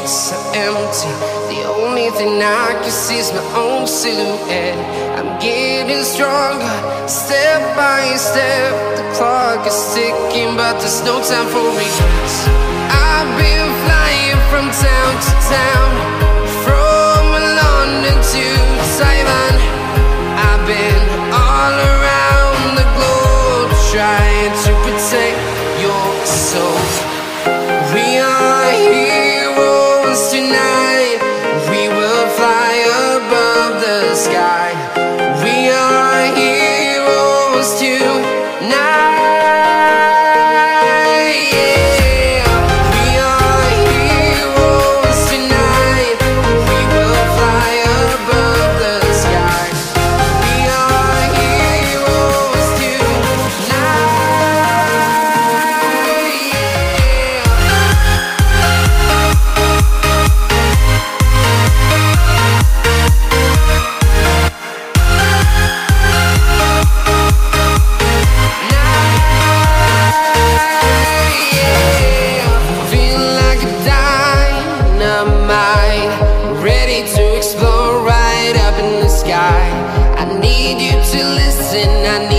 so empty. The only thing I can see is my own silhouette. I'm getting stronger, step by step. The clock is ticking, but there's no time for regrets. I've been flying from town to town, from London to Taiwan. I've been all around the globe, trying to protect your soul. We are heroes tonight. We will fly above the sky. We are heroes tonight. I need you to listen, I need